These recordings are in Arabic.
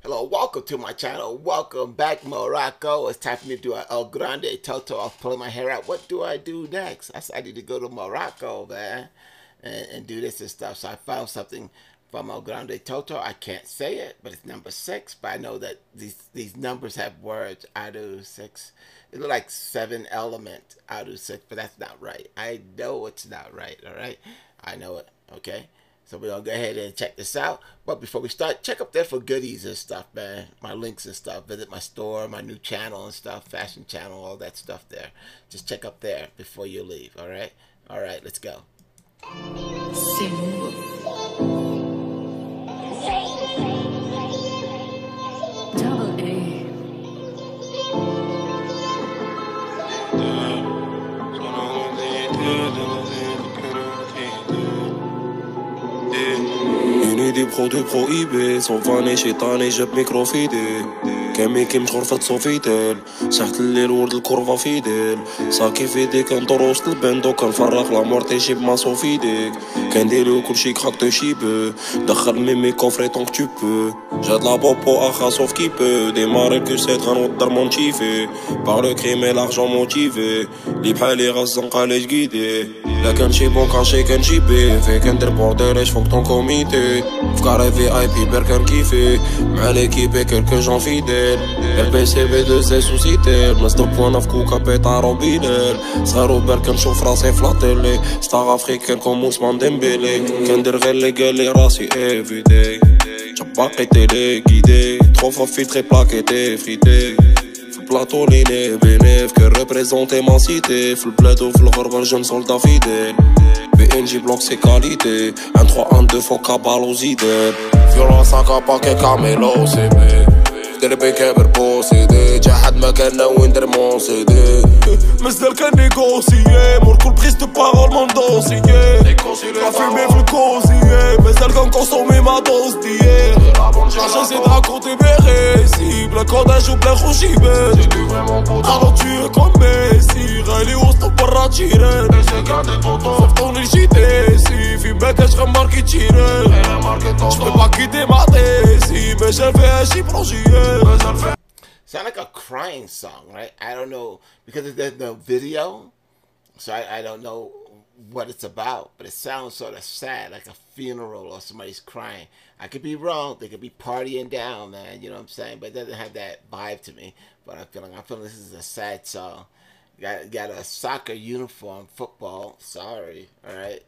Hello, welcome to my channel. Welcome back, Morocco. It's time for me to do a El Grande Toto. I'll pull my hair out. What do I do next? I decided to go to Morocco, man, and do this and stuff. So I found something from El Grande Toto. I can't say it, but it's number 6. But I know that these numbers have words. Adu 6. It looks like 7 element Adu 6, but that's not right. I know it's not right. All right, I know it. Okay. So we're going to go ahead and check this out. But before we start, check up there for goodies and stuff, man. My links and stuff. Visit my store, my new channel and stuff. Fashion channel, all that stuff there. Just check up there before you leave, all right? All right, let's go. دي برودوي بروهيبي صوفاني شيطاني جاب ميكرو فيدي كامي كيم غرفة صوفيتال ساحت الليل ورد الكورفا فيديل ساكي فيديك كندور وسط البندو كنفرق لامور تيجي بماسو فيديك كنديرو كلشي كراك دو شيبو دخل ميمي كوفري طونك تو بو جاد لا بوبو اخا سوف كي بو ديماري كوسيت غنوضر مونتيفي باغ لو كريم اي لارجون موتيفي لي بحالي غزنقا لي جكيدي لا كان شي بون كاشي كنجيبيه فيه كندير بورديليش فوق طون كوميتي فكاري في اي بي بركان كيفي مع ليكيبي كيلكو جون فيديل البي سي بي دو سي سوسيتي مصدر بوانا في كوكا بيطارو بيلال صغارو برك نشوف راسي في لاتيلي ستار افريكان كوم اوسمان ديمبيلي كندير غير لي قالي راسي افريداي باقي تيلي كيدي ترو فوا فيلتري بلاكيتي فريتي في البلاطو ليني بينيف كي ريبريزونتي ما سيتي في البلاد وفي الغربة الجون سولدا فيديل بي ان جي بلوك سي كاليتي 1 3 1 2 فوق كابالو زيدل فيولون 5 باكي كاميلو سي بي دربي كابر بوسيدي جاحد مكاننا وين در مون سيدي مازال كنيغوسيي مور كل بريز دو بارول مون دوسيي كنفيمي في الكوزيي مازال كنكونسومي ما دوز ديال عشان زيد راكونتي بيغيسي بلا كوداج وبلا خوشيبات الو تي كوم ميسي غالي وسط برا تيران صفطوني لجيتيسي في باكاش غماركي تيران جبت باكيتي معطيسي مازال فيها شي بروجيات. Sound like a crying song, right? I don't know, because there's no video, so I don't know what it's about, but it sounds sort of sad, like a funeral or somebody's crying. I could be wrong. They could be partying down, man, you know what I'm saying? But it doesn't have that vibe to me. But I'm feeling this is a sad song. Got a soccer uniform, football. Sorry, all right.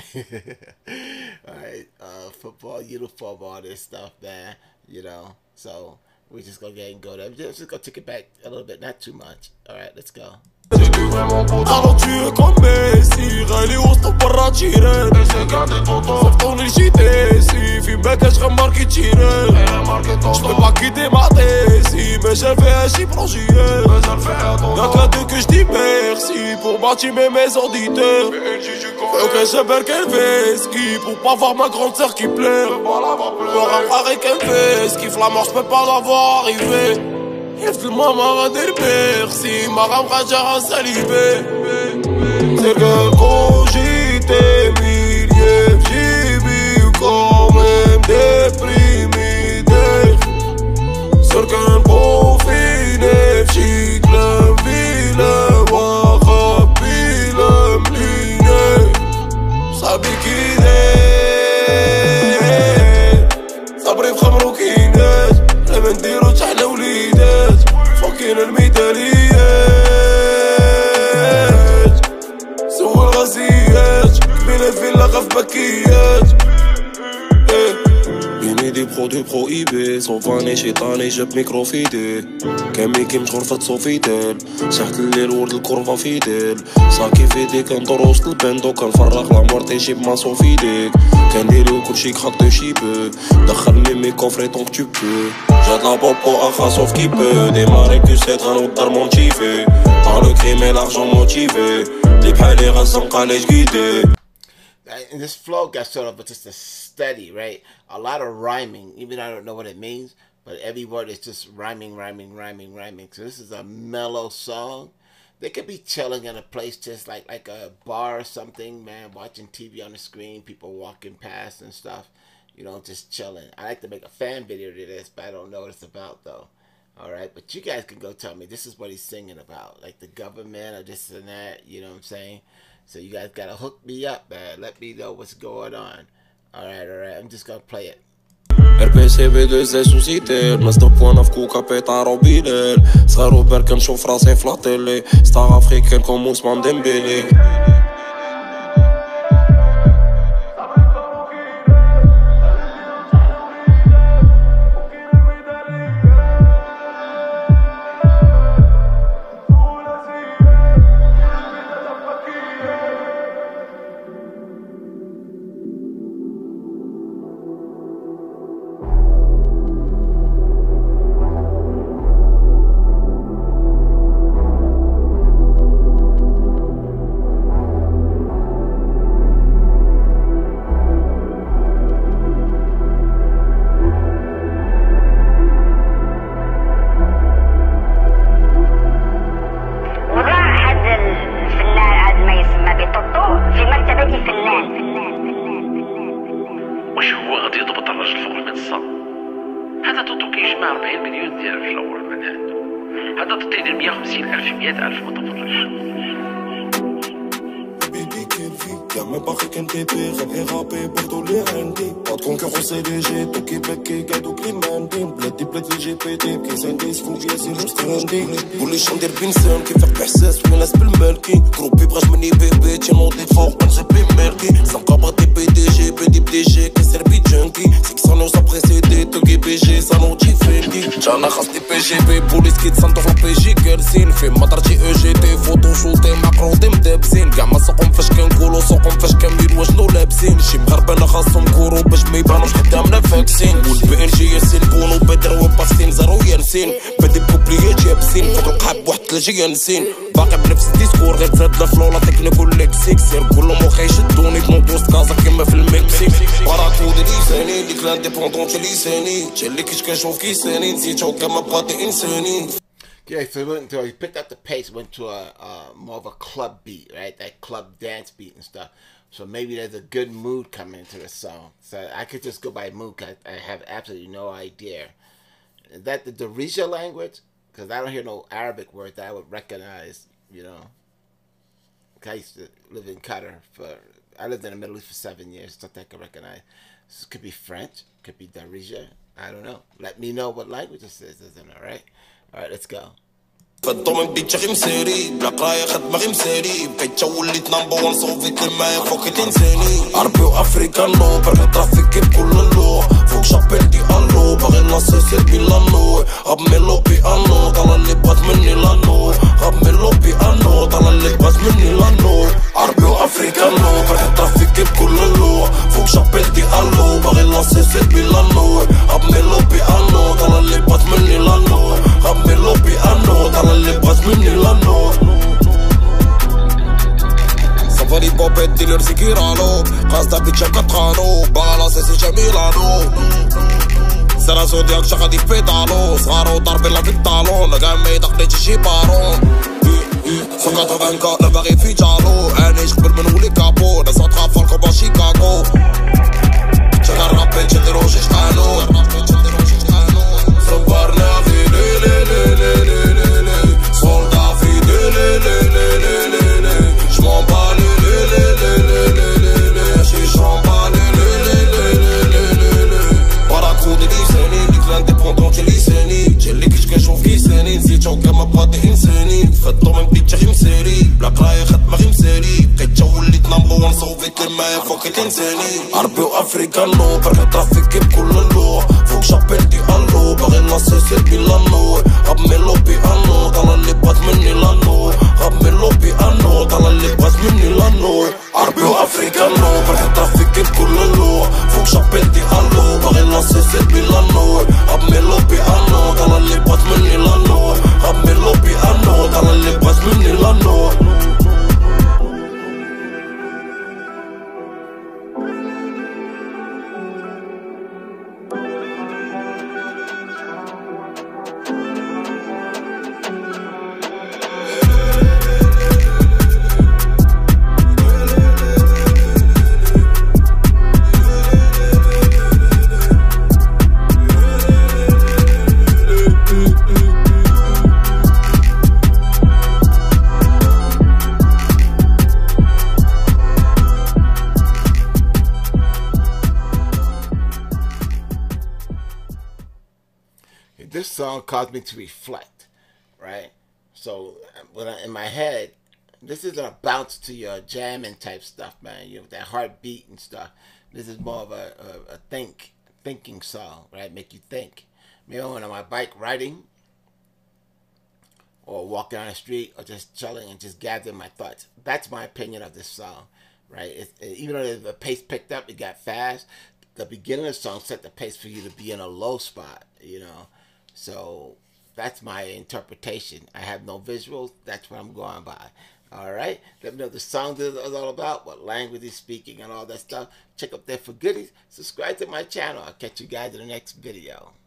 All right. Football uniform, all this stuff, man. You know, so we just gonna go ahead and go there. Just gonna take it back a little bit, not too much. All right, let's go. الو تي كوم ميسي غالي وسط برا تيران صفطوني لجيتيسي في باكاش غماركي تيران جبت باكيتي معطيسي مازال فيها شي بروجيات يا كادو كو جدي ميرسي بور باتي مي ميزون ديتور فوق جابر كان فيسكي بور با فوار ما كروند سير كي بلير بور ان فاري كان فيسكي في لا مور جو با لافوار اريفي حفظ الماما غادير بيغسي ما غنبقاش غنساليبي سير كوجيتي ميليي في جيبي وكوميم ديبريمي دير سير كنبوفيني في شي كلام فيلا واخا بيلا مليني صاحبي كي داير صبري في خمر وكينات لما نديرو تحلى وليدات فوقين المثاليات سوى الغازيات كبيلة فيلا غف بكيات بيني دي برودوي بروهيبي صوفاني شيطاني جاب ميكرو فيدي كامي كيم غرفة صوفيتال ساحت الليل ورد الكورفا فيديل ساكي فيديك كندور وسط البندو كنفرق لامور تيجي بماسو فيديك كنديرو كلشي كراك دو شيبو دخل ميمي كوفري طونك تو بو جاد لا بوبو اخا سوف كي بو ديماري كوسيت غنوضر مونتيفي باغ لو كريم اي لارجون موتيفي لي بحالي غزنقا لي جكيدي. And this flow got sort of just a steady, right? A lot of rhyming, even I don't know what it means, but every word is just rhyming. So this is a mellow song. They could be chilling in a place just like a bar or something, man, watching TV on the screen, people walking past and stuff. you know, just chilling. I like to make a fan video to this, but I don't know what it's about though. All right, but you guys can go tell me this is what he's singing about, like the government or this and that. You know what I'm saying? So you guys gotta hook me up, man. Let me know what's going on. All right. I'm just gonna play it. RPC B2 سوسيتير نصدق وانا في كوكا بيطار وبيلال صغار وبرك نشوف راسي في لاطيلي ستار افريكان كوم عثمان ديمبيلي هذا توتو كيجمع 40 مليون ديال الفلور من عنده. هذا توتو يدير 150,000 100,000 متفرج. Y'a même pas qu'un TP, rap et rappé pour tous les rendis. Pas de concurrence léger, tout qui péqué, gado climandine. Bled LGBT, qui s'indis, fouillé, c'est le stranding. Voulez chanter Vincent, qui fait بحساس وين ناس بالمالكي. جروبي بغاش مني بيبي، تينوضي فوق نجيبي مالكي. سنقابة دي بي دي جي، بي جي، كسر بي جانكي. سيكسونو سا بريسيدي، توكي بي جي، سانوتي فرينكي. جانا خاصني بي جي بي، بوليس كي تصندوق بي جي جالسين. في مطرتي او جي تي، فوتو شوتي، مقروضي مدابسين. كاع ما سوقهم فاش كنقولو سوقهم فاش كاملين واجنو لابسين. شي مغربانة خاصهم كورو باش ما يبانوش قدامنا فاكسين. والبي ان جي ياسين بونو بدر وباستين زارو يانسين. بدي بوبليات يابسين فوق القحاب واحد ثلاجة يانسين. باقي بنفس الديسكور غير تزاد الفلو تكنيك والليكسيك. سير كلهم واخا يشدوني في موندوس كازا كيما في المكسيك. باراكود ليساني ديك لانديبوندون تي ليساني. تي اللي كيش كنشوف كيساني نسيتو كما بغاتي انساني. Okay, so he picked up the pace, went to a more of a club beat, right? That club dance beat and stuff. So maybe there's a good mood coming into the song. So I could just go by mood because I have absolutely no idea. Is that the Darija language? Because I don't hear no Arabic words that I would recognize, you know. I used to live in Qatar I lived in the Middle East for 7 years, so I could recognize. This could be French, could be Darija. I don't know. Let me know what language this is in, all right? All right, let's go. فالضوء بديت غير مساري بلا قرايه خدمه غير مساري بقيت وليت نمبر 1 صوفيت معايا فوق الانساني عربي وافريكانو برك ترافيكي بكل اللوح فوق شابيل دي الو باغي ناصيصي بيلانو غاب ميلو بيانو طلع اللي بغات مني لانو غاب ميلو بيانو طلع اللي بغات مني لانو عربي وافريكانو برك ترافيكي بكل اللوح فوق شابيل دي الو باغي ناصيصي بيلانو غاب ميلو بيانو طلع اللي بغات مني لانو غاب ميلو بيانو طلع اللي بغات مني لانو سفري بوبيت ديلر سيكيرانو قاصدة بيتشا كتقانو بالا سيسي جميلانو سرا سودياك شغادي في بيدالو صغارو ضاربين لا في الطالون كاع ما يدقنيش شي بارون سون 84 لا باغي في جالو عانيش قبل ما نولي كابو ناس تخافو كوما شيكاغو شغال رابين شدي روجي شقانو صبرنا في soldat fidèle, je m'en bats je m'en bats باراكود ليساني ديك لانديبوندون تي ليساني تي اللي كيش كنشوف كيساني نسيتو كما بغاتي انساني فالضو ما بديتش غير مساري بلا قرايه خدمه غير مساري بقيت وليت نمبر 1 صوفيت معايا فوق الانساني عربي وافريكانو برك ترافيكي بكل اللوح فوق شابيل دي الو باغي ناصيصي بيلانو غاب ميلو بيانو طلع اللي بغات مني لانو غاب ميلو بيانو طلع اللي بغات مني لانو عربي وافريكانو برك ترافيكي بكل اللوح فوق شابيل دي الو باغي ناصيصي بيلانو غاب ميلو بيانو طلع اللي بغات مني لانو غاب ميلو بيانو طلع اللي بغات مني لانو This song caused me to reflect, right? So when in my head, this isn't a bounce to your jamming type stuff, man. You know, that heartbeat and stuff. This is more of a thinking song, right? Make you think. Maybe when I'm on my bike riding, or walking down the street, or just chilling and just gathering my thoughts. That's my opinion of this song, right? Even though the pace picked up, it got fast. The beginning of the song set the pace for you to be in a low spot, you know. So that's my interpretation. I have no visuals. That's what I'm going by. All right. Let me know what the song is all about, what language he's speaking, and all that stuff. Check up there for goodies. Subscribe to my channel. I'll catch you guys in the next video.